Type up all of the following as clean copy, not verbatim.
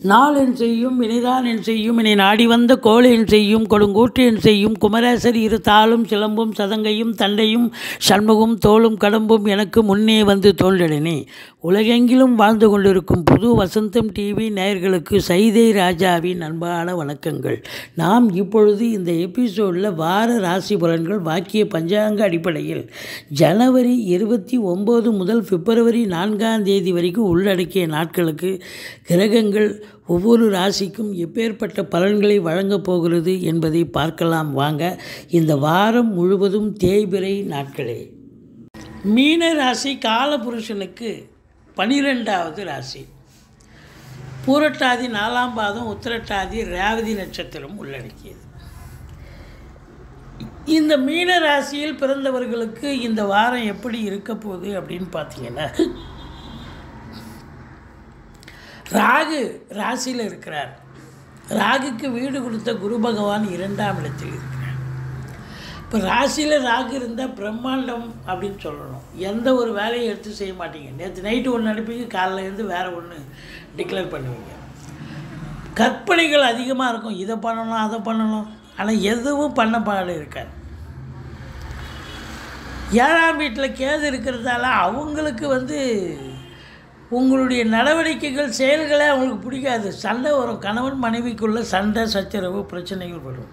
நாளென் செய்யும் வினைதான் என் செய்யும் இனி நாடி வந்த கோளென் செய்யும் கொடுங்கூற்று என் செய்யும் குமரேசர் இரு தாளும் சிலம்பும் சதங்கையும் தண்டையும் சண்முகம் தோளும் கடம்பும் எனக்கு முன்னே வந்து தோன்றினே. உலகெங்கிலும் வாழ்ந்து கொண்டிருக்கும் புது வசந்தம் டிவி நேயர்களுக்கு சைதை ராஜாவின் அன்பான வணக்கங்கள். நாம் இப்பொழுது இந்த எபிசோடில் வார ராசி பலன்கள் வாக்கிய பஞ்சாங்க அடிப்படையில் ஜனவரி 29 முதல் பிப்ரவரி 4ஆம் தேதி வரைக்கும் உள்ளடக்கிய நாட்களுக்கு கிரகங்கள் ஒவ்வொரு ராசிக்கும் எப்பேற்பட்ட பலன்களை வழங்கப் போகிறது என்பதை பார்க்கலாம் வாங்க. இந்த வாரம் முழுவதும் தேய்பிறை நாட்களே. மீன ராசி காலபுருஷனுக்கு 12வது ராசி. பூரட்டாதி 4ஆம் பாதம் உத்திரட்டாதி ரேவதி நட்சத்திரம் உள்ளடக்கியது. இந்த மீன ராசியில் பிறந்தவர்களுக்கு இந்த வாரம் எப்படி இருக்க போகுது அப்படின்னு பார்த்தீங்கன்னா, ராகு ராசியில் இருக்கிறார். ராகுக்கு வீடு கொடுத்த குரு பகவான் 2ஆம் இடத்தில் இருக்கிறார். இப்போ ராசியில் ராகு இருந்தால் பிரம்மாண்டம் அப்படின்னு சொல்லணும். எந்த ஒரு வேலையை எடுத்து செய்ய மாட்டீங்க. நேற்று நைட்டு ஒன்று அனுப்பிங்க, காலையில் இருந்து வேறு ஒன்று டிக்ளேர் பண்ணுவீங்க. கற்பனைகள் அதிகமாக இருக்கும். இதை பண்ணணும் அதை பண்ணணும், ஆனால் எதுவும் பண்ண பாடு இருக்காது. 7ஆம் வீட்டில் கேது இருக்கிறதால அவங்களுக்கு உங்களுடைய நடவடிக்கைகள் செயல்களே அவங்களுக்கு பிடிக்காது. சண்டை வரும். கணவன் மனைவிக்குள்ளே சண்டை சச்சரவு பிரச்சனைகள் வரும்.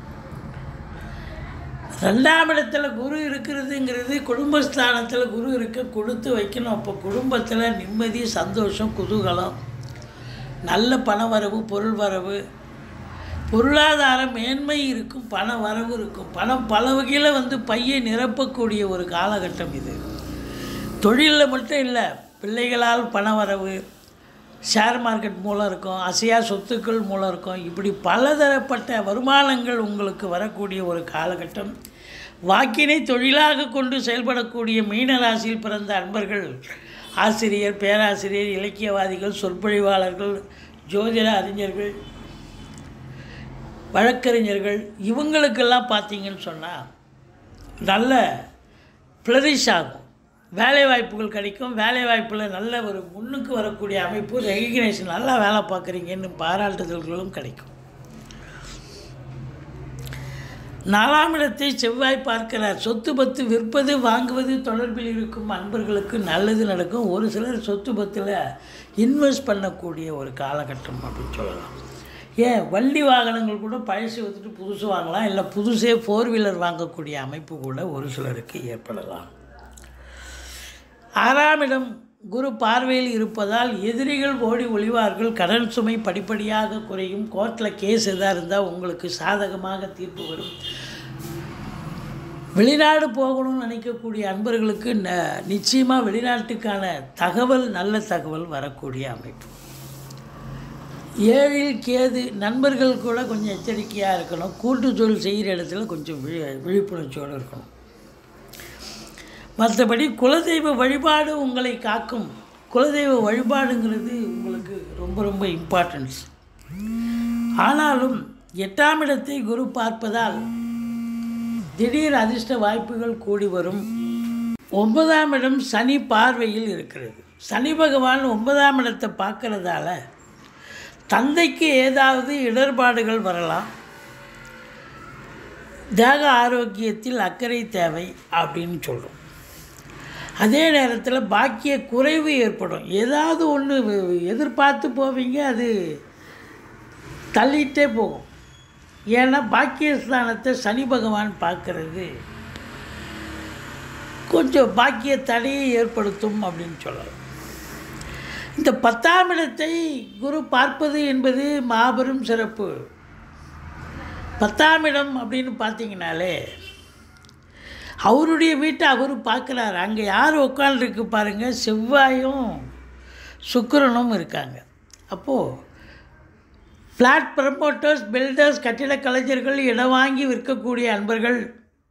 2ஆம் இடத்துல குரு இருக்கிறதுங்கிறது குடும்பஸ்தானத்தில் குரு இருக்க கொடுத்து வைக்கணும். அப்போ குடும்பத்தில் நிம்மதி, சந்தோஷம், குதூகலம், நல்ல பண வரவு, பொருள் வரவு, பொருளாதார மேன்மை இருக்கும், பண வரவு இருக்கும். பணம் பல வகையில் பையை நிரப்பக்கூடிய ஒரு காலகட்டம் இது. தொழிலில் மட்டும் இல்லை, பிள்ளைகளால் பண வரவு, ஷேர் மார்க்கெட் மூலம் இருக்கும், அசையா சொத்துக்கள் மூலம் இருக்கும். இப்படி பலதரப்பட்ட வருமானங்கள் உங்களுக்கு வரக்கூடிய ஒரு காலகட்டம். வாக்கினை தொழிலாக கொண்டு செயல்படக்கூடிய மீனராசியில் பிறந்த அன்பர்கள், ஆசிரியர், பேராசிரியர், இலக்கியவாதிகள், சொற்பொழிவாளர்கள், ஜோதிட அறிஞர்கள், வழக்கறிஞர்கள், இவங்களுக்கெல்லாம் பார்த்தீங்கன்னு சொன்னால் நல்ல ஃப்ளரிஷ் ஆகும். வேலை வாய்ப்புகள் கிடைக்கும். வேலை வாய்ப்பில் நல்ல ஒரு முன்னுக்கு வரக்கூடிய அமைப்பு, ரெகக்னேஷன், நல்லா வேலை பார்க்குறீங்கன்னு பாராட்டுதல்களும் கிடைக்கும். 4ஆம் இடத்தை செவ்வாய் பார்க்கிறார். சொத்து பத்து விற்பது வாங்குவது தொடர்பில் இருக்கும் அன்பர்களுக்கு நல்லது நடக்கும். ஒரு சிலர் சொத்து பத்தில் இன்வெஸ்ட் பண்ணக்கூடிய ஒரு காலகட்டம் அப்படின்னு சொல்லலாம். ஏன் வண்டி வாகனங்கள் கூட பழசு வந்துட்டு புதுசு வாங்கலாம், இல்லை புதுசே 4 வீலர் வாங்கக்கூடிய அமைப்பு கூட ஒரு சிலருக்கு ஏற்படலாம். 6ஆம் இடம் குரு பார்வையில் இருப்பதால் எதிரிகள் ஓடி ஒளிவார்கள். கடன் சுமை படிப்படியாக குறையும். கோர்ட்டில் கேஸ் எதாக இருந்தால் உங்களுக்கு சாதகமாக தீர்ப்பு வரும். வெளிநாடு போகணும்னு நினைக்கக்கூடிய அன்பர்களுக்கு நிச்சயமாக வெளிநாட்டுக்கான தகவல், நல்ல தகவல் வரக்கூடிய அமைப்பு. 7இல் கேது. நண்பர்கள் கூட கொஞ்சம் எச்சரிக்கையாக இருக்கணும். கூட்டு தொழில் செய்கிற இடத்துல கொஞ்சம் விழிப்புணர்ச்சியோடு இருக்கணும். மற்றபடி குலதெய்வ வழிபாடு உங்களை காக்கும். குலதெய்வ வழிபாடுங்கிறது உங்களுக்கு ரொம்ப ரொம்ப இம்பார்ட்டன்ஸ். ஆனாலும் 8ஆம் இடத்தை குரு பார்ப்பதால் திடீர் அதிர்ஷ்ட வாய்ப்புகள் கூடி வரும். 9ஆம் இடம் சனி பார்வையில் இருக்கிறது. சனி பகவான் 9ஆம் இடத்தை பார்க்கறதால தந்தைக்கு ஏதாவது இடர்பாடுகள் வரலாம். தேக ஆரோக்கியத்தில் அக்கறை தேவை அப்படின்னு சொல்கிறோம். அதே நேரத்தில் பாக்கிய குறைவு ஏற்படும். ஏதாவது ஒன்று எதிர்பார்த்து போவீங்க, அது தள்ளிகிட்டே போகும். ஏன்னா பாக்கியஸ்தானத்தை சனி பகவான் பார்க்கறது கொஞ்சம் பாக்கிய தடையை ஏற்படுத்தும் அப்படின்னு சொல்லலாம். இந்த 10ஆம் இடத்தை குரு பார்ப்பது என்பது மாபெரும் சிறப்பு. 10ஆம் இடம் அப்படின்னு பார்த்தீங்கன்னாலே அவருடைய வீட்டை அவர் பார்க்குறாரு. அங்கே யார் உட்காந்துருக்கு பாருங்கள், செவ்வாயும் சுக்கிரனும் இருக்காங்க. அப்போது ஃப்ளாட் ப்ரமோட்டர்ஸ், பில்டர்ஸ், கட்டிட கலைஞர்கள், இடம் வாங்கி விற்கக்கூடிய அன்பர்கள்,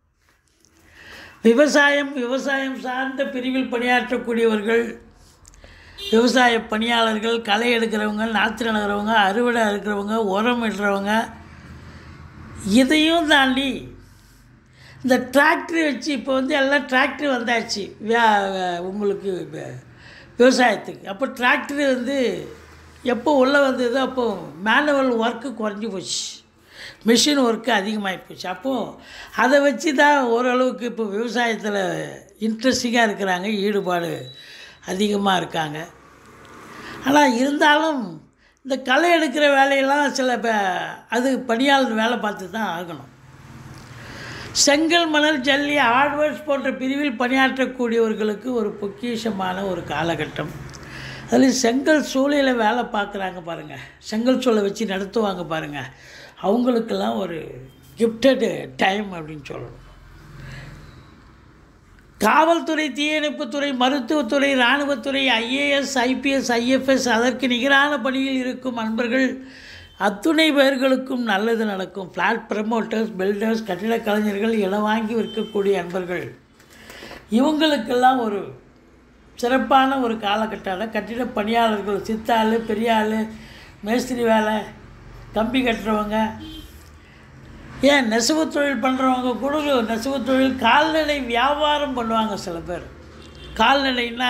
விவசாயம் சார்ந்த பிரிவில் பணியாற்றக்கூடியவர்கள், விவசாய பணியாளர்கள், களை எடுக்கிறவங்க, நாற்று நடுறவங்க, அறுவடை இருக்கிறவங்க, உரம் இடுறவங்க, இதையும் தாண்டி இந்த டிராக்டர் வச்சு இப்போ எல்லாம் டிராக்டர் வந்தாச்சு உங்களுக்கு விவசாயத்துக்கு. அப்போ டிராக்டர் எப்போ உள்ளே வந்தது அப்போது மேனுவல் ஒர்க்கு குறைஞ்சி போச்சு, மிஷின் ஒர்க்கு அதிகமாகி போச்சு. அப்போது அதை வச்சு தான் ஓரளவுக்கு இப்போ விவசாயத்தில் இன்ட்ரெஸ்டிங்காக இருக்கிறாங்க, ஈடுபாடு அதிகமாக இருக்காங்க. ஆனால் இருந்தாலும் இந்த களை எடுக்கிற வேலையெல்லாம் சில அது பணியாளர் வேலை பார்த்து தான் ஆகணும். செங்கல், மணல், ஜல்லி, ஹார்ட்வேர்ஸ் போன்ற பிரிவில் பணியாற்றக்கூடியவர்களுக்கு ஒரு பொக்கிஷமான ஒரு காலகட்டம். அதில் செங்கல் சூளையில் வேலை பார்க்குறாங்க பாருங்கள், செங்கல் சூளை வச்சு நடத்துவாங்க பாருங்கள், அவங்களுக்கெல்லாம் ஒரு கிஃப்டடு டைம் அப்படின்னு சொல்லணும். காவல்துறை, தீயணைப்புத்துறை, மருத்துவத்துறை, இராணுவத்துறை, ஐஏஎஸ், ஐபிஎஸ், ஐஎஃப்எஸ் அதற்கு நிகரான பணியில் இருக்கும் அன்பர்கள் அத்துணை பேர்களுக்கும் நல்லது நடக்கும். ஃப்ளாட் ப்ரமோட்டர்ஸ், பில்டர்ஸ், கட்டிடக் கலைஞர்கள், இடம் வாங்கி விற்கக்கூடிய அன்பர்கள் இவங்களுக்கெல்லாம் ஒரு சிறப்பான ஒரு காலகட்டம். கட்டிட பணியாளர்கள், சித்தாள், பெரிய ஆள், மேஸ்திரி வேலை, கம்பி கட்டுறவங்க, ஏன் நெசவு தொழில் பண்ணுறவங்க கூட நெசவு தொழில், கால்நடை வியாபாரம் பண்ணுவாங்க சில பேர். கால்நடைன்னா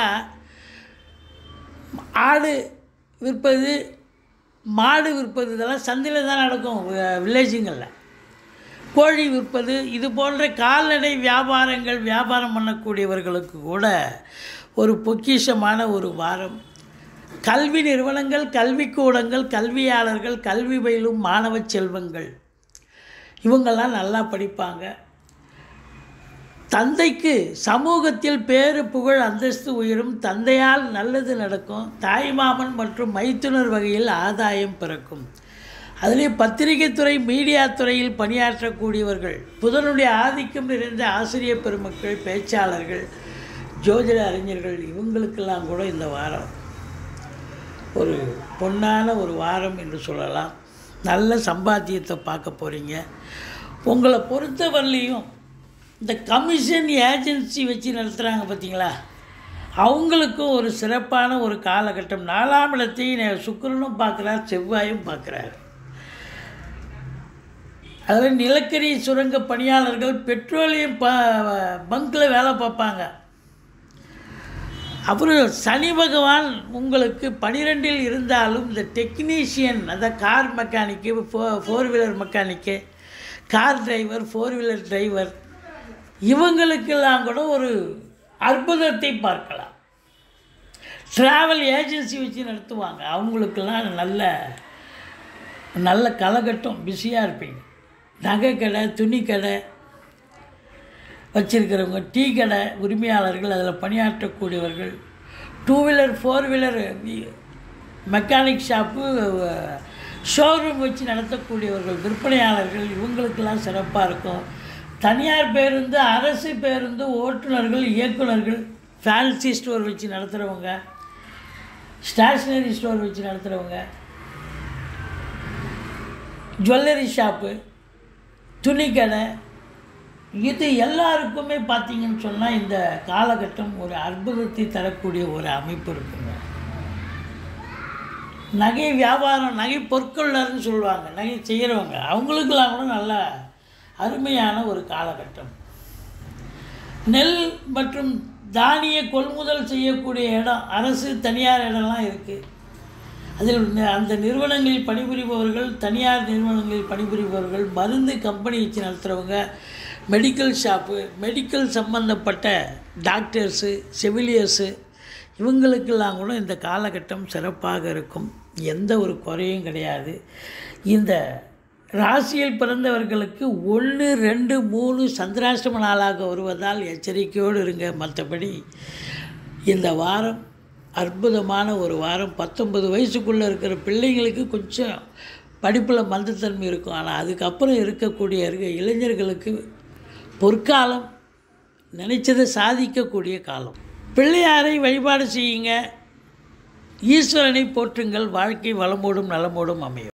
ஆடு விற்பது, மாடு விற்பது, இதெல்லாம் சந்தையில் தான் நடக்கும் வில்லேஜுங்களில். கோழி விற்பது, இது போன்ற கால்நடை வியாபாரம் பண்ணக்கூடியவர்களுக்கு கூட ஒரு பொக்கிஷமான ஒரு வாரம். கல்வி நிறுவனங்கள், கல்விக்கூடங்கள், கல்வியாளர்கள், கல்வி பயிலும் மாணவ செல்வங்கள் இவங்கெல்லாம் நல்லா படிப்பாங்க. தந்தைக்கு சமூகத்தில் பேரு புகழ் அந்தஸ்து உயரும், தந்தையால் நல்லது நடக்கும், தாய்மாமன் மற்றும் மைத்துனர் வகையில் ஆதாயம் பிறக்கும். அதிலே பத்திரிகை துறை, மீடியா துறையில் பணியாற்றக்கூடியவர்கள், புதனுடைய ஆதிக்கம் நிறைந்த ஆசிரியர் பெருமக்கள், பேச்சாளர்கள், ஜோதிட அறிஞர்கள் இவங்களுக்கெல்லாம் கூட இந்த வாரம் ஒரு பொன்னான ஒரு வாரம் என்று சொல்லலாம். நல்ல சம்பாத்தியத்தை பார்க்க போகிறீங்க. உங்களை பொறுத்தவரையிலையும் இந்த கமிஷன் ஏஜென்சி வச்சு நடத்துகிறாங்க பார்த்தீங்களா, அவங்களுக்கும் ஒரு சிறப்பான ஒரு காலகட்டம். 4ஆம் இடத்தையும் சுக்கிரனும் பார்க்குறார், செவ்வாயும் பார்க்குறார். அதில் நிலக்கரி சுரங்க பணியாளர்கள், பெட்ரோலியம் பங்கில் வேலை பார்ப்பாங்க. அப்புறம் சனி பகவான் உங்களுக்கு 12இல் இருந்தாலும் இந்த டெக்னீஷியன், அதாவது car mechanic, 4 wheeler mechanic, car driver, 4 wheeler driver இவங்களுக்கெல்லாம் கூட ஒரு அற்புதத்தை பார்க்கலாம். ட்ராவல் ஏஜென்சி வச்சு நடத்துவாங்க, அவங்களுக்கெல்லாம் நல்ல காலகட்டம், பிஸியாக இருப்பீங்க. நகை கடை, துணி கடை வச்சிருக்கிறவங்க, டீ கடை உரிமையாளர்கள், அதில் பணியாற்றக்கூடியவர்கள், 2 wheeler 4 wheeler mechanic shop, showroom வச்சு நடத்தக்கூடியவர்கள், விற்பனையாளர்கள் இவங்களுக்கெல்லாம் சிறப்பாக இருக்கும். தனியார் பேருந்து, அரசு பேருந்து ஓட்டுநர்கள், இயக்குநர்கள், ஃபேன்சி ஸ்டோர் வச்சு நடத்துகிறவங்க, ஸ்டேஷ்னரி ஸ்டோர் வச்சு நடத்துகிறவங்க, ஜுவல்லரி ஷாப்பு, துணிக்கடை, இது எல்லாருக்குமே பார்த்திங்கன்னு சொன்னால் இந்த காலகட்டம் ஒரு அற்புதத்தை தரக்கூடிய ஒரு அமைப்பு இருக்குங்க. நகை வியாபாரம், நகை பொற்கொள்ளர்னு சொல்லுவாங்க, நகை செய்கிறவங்க அவங்களுக்கெல்லாம் கூட நல்ல அருமையான ஒரு காலகட்டம். நெல் மற்றும் தானிய கொள்முதல் செய்யக்கூடிய இடம், அரசு தனியார் இடம்லாம் இருக்குது. அதில் அந்த நிறுவனங்களில் பணிபுரிபவர்கள், தனியார் நிறுவனங்களில் பணிபுரிபவர்கள், மருந்து கம்பெனி வச்சு நடத்துகிறவங்க, மெடிக்கல் ஷாப்பு, மெடிக்கல் சம்பந்தப்பட்ட டாக்டர்ஸு, செவிலியர்ஸு இவங்களுக்கெல்லாம் கூட இந்த காலகட்டம் சிறப்பாக இருக்கும். எந்த ஒரு குறையும் கிடையாது. இந்த ராசியில் பிறந்தவர்களுக்கு 1, 2, 3 சந்திராஷ்டம நாளாக வருவதால் எச்சரிக்கையோடு இருங்க. மற்றபடி இந்த வாரம் அற்புதமான ஒரு வாரம். 19 வயசுக்குள்ளே இருக்கிற பிள்ளைங்களுக்கு கொஞ்சம் படிப்பில் மந்தத்தன்மை இருக்கும். ஆனால் அதுக்கப்புறம் இருக்கக்கூடிய இளைஞர்களுக்கு பொற்காலம், நினைச்சதை சாதிக்கக்கூடிய காலம். பிள்ளையாரை வழிபாடு செய்யுங்க, ஈஸ்வரனை போற்றுங்கள், வாழ்க்கை வளமோடும் நலமோடும் அமையும்.